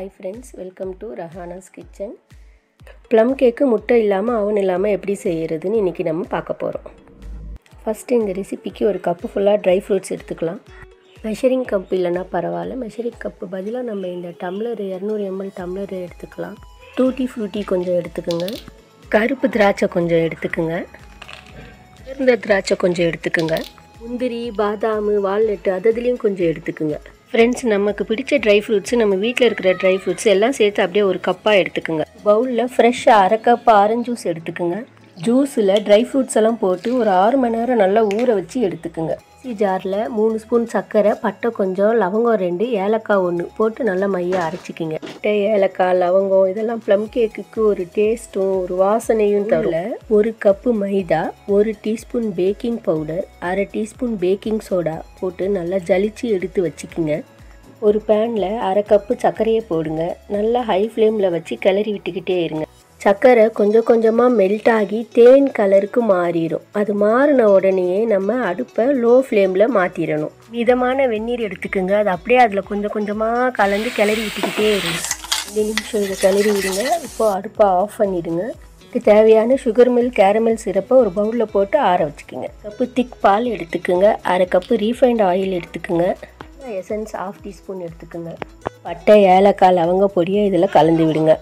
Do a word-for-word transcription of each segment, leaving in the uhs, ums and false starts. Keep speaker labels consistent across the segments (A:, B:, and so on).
A: Hi friends, welcome to Rahana's Kitchen. Plum cake முட்டை இல்லாம அவன் இல்லாம எப்படி செய்யிறதுன்னு இன்னைக்கு நம்ம பார்க்க போறோம். ஃபர்ஸ்ட் இந்த ரெசிபிக்கு ஒரு கப் ஃபுல்லா dry fruits எடுத்துக்கலாம். மெஷரிங் கப் இல்லனா பரவாயில்லை. மெஷரிங் கப் பதிலா நம்ம இந்த டம்ளர் இருநூறு மில்லி டம்ளர் எடுத்துக்கலாம். டூட்டி ஃப்ரூட்டி கொஞ்சம் எடுத்துக்கங்க. கருப்பு திராட்சை கொஞ்சம் எடுத்துக்கங்க. இந்த திராட்சை கொஞ்சம் எடுத்துக்கங்க. முந்திரி, பாதாம், வால்நட் அததுலயும் கொஞ்சம் எடுத்துக்கங்க. ஃப்ரெண்ட்ஸ், நமக்கு பிடிச்ச ட்ரை ஃப்ரூட்ஸ், நம்ம வீட்டில் இருக்கிற ட்ரை ஃப்ரூட்ஸ் எல்லாம் சேர்த்து அப்படியே ஒரு கப்பாக எடுத்துக்கோங்க. பவுலில் ஃப்ரெஷ்ஷாக அரை கப் ஆரஞ்சு ஜூஸ் எடுத்துக்கோங்க. ஜூஸில் ட்ரை ஃப்ரூட்ஸ் எல்லாம் போட்டு ஒரு ஆறு மணி நேரம் நல்லா ஊற வச்சு எடுத்துக்கோங்க. மிக்ஸி ஜாரில் மூணு ஸ்பூன் சர்க்கரை, பட்டை கொஞ்சம், லவங்கம் ரெண்டு, ஏலக்காய் ஒன்று போட்டு நல்லா மையாக அரைச்சிக்கிங்க. பட்டை, ஏலக்காய், லவங்கம் இதெல்லாம் ப்ளம் கேக்குக்கு ஒரு டேஸ்ட்டும் ஒரு வாசனையும் தவிர ஒரு கப்பு மைதா, ஒரு டீஸ்பூன் பேக்கிங் பவுடர், அரை டீஸ்பூன் பேக்கிங் சோடா போட்டு நல்லா ஜலிச்சு எடுத்து வச்சுக்கிங்க. ஒரு பேனில் அரை கப்பு சர்க்கரையை போடுங்க. நல்லா ஹை ஃப்ளேமில் வச்சு கிளறி விட்டுக்கிட்டே இருங்க. சர்க்கரை கொஞ்சம் கொஞ்சமாக மெல்ட் ஆகி தேன் கலருக்கு மாறிடும். அது மாறின உடனே நம்ம அடுப்பை லோ ஃப்ளேமில் மாற்றிடணும். மிதமான வெந்நீர் எடுத்துக்கோங்க. அது அப்படியே அதில் கொஞ்சம் கொஞ்சமாக கலந்து கிளறி விட்டுக்கிட்டே இருங்க. ரெண்டு நிமிஷம் இதை கிளறி விடுங்க. இப்போது அடுப்பை ஆஃப் பண்ணிவிடுங்க. இதுக்கு தேவையான சுகர் மில்க், கேரமல் சிரப்பை ஒரு பவுலில் போட்டு ஆற வச்சுக்கோங்க. கப்பு திக் பால் எடுத்துக்கோங்க. அரை கப்பு ரீஃபைண்ட் ஆயில் எடுத்துக்கோங்க. எசன்ஸ் ஆஃப் டீஸ்பூன் எடுத்துக்கோங்க. பட்டை, ஏலக்காய், லவங்க பொடியை இதில் கலந்து விடுங்க.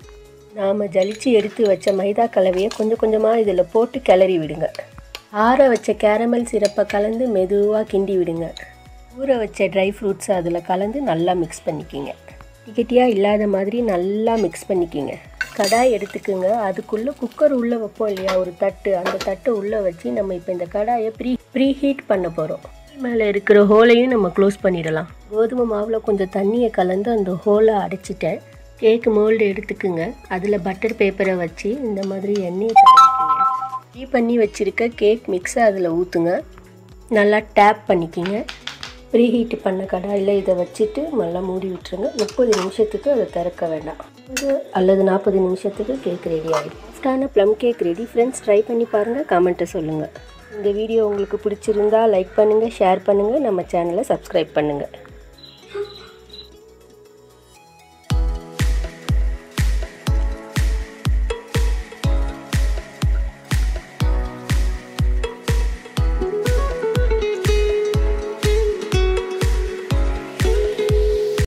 A: நாம் ஜலிச்சு எடுத்து வச்ச மைதா கலவையை கொஞ்சம் கொஞ்சமாக இதில் போட்டு கிளறி விடுங்க. ஆற வச்ச கேரமல் சிரப்பை கலந்து மெதுவாக கிண்டி விடுங்க. ஊற வச்ச ட்ரை ஃப்ரூட்ஸை அதில் கலந்து நல்லா மிக்ஸ் பண்ணிக்கிங்க. டிக்கெட்டியாக இல்லாத மாதிரி நல்லா மிக்ஸ் பண்ணிக்கிங்க. கடாய் எடுத்துக்குங்க. அதுக்குள்ளே குக்கர் உள்ளே வைப்போம் இல்லையா, ஒரு தட்டு, அந்த தட்டை உள்ளே வச்சு நம்ம இப்போ இந்த கடாயை ப்ரீ ப்ரீ ஹீட் பண்ண போகிறோம். மேலே இருக்கிற ஹோலையும் நம்ம க்ளோஸ் பண்ணிடலாம். கோதுமை மாவில் கொஞ்சம் தண்ணியை கலந்து அந்த ஹோலை அடைச்சிட்டேன். கேக்கு மோல்டு எடுத்துக்குங்க. அதில் பட்டர் பேப்பரை வச்சு இந்த மாதிரி எண்ணெயை தடவிக்கிங்க. ஃப்ரீ பண்ணி வச்சுருக்க கேக் மிக்ஸை அதில் ஊற்றுங்க. நல்லா டேப் பண்ணிக்கிங்க. ப்ரீ ஹீட் பண்ண கடாயில் இதை வச்சுட்டு நல்லா மூடி விட்டுருங்க. முப்பது நிமிஷத்துக்கு அதை திறக்க வேண்டாம். இது அல்லது நாற்பது நிமிஷத்துக்கு கேக் ரெடி ஆகிடும். சாஃப்டான plum cake ready. Friends, try பண்ணி பாருங்கள், கமெண்ட்டை சொல்லுங்கள். இந்த வீடியோ உங்களுக்கு பிடிச்சிருந்தா லைக் பண்ணுங்கள், ஷேர் பண்ணுங்கள், நம்ம சேனலை சப்ஸ்கிரைப் பண்ணுங்கள்.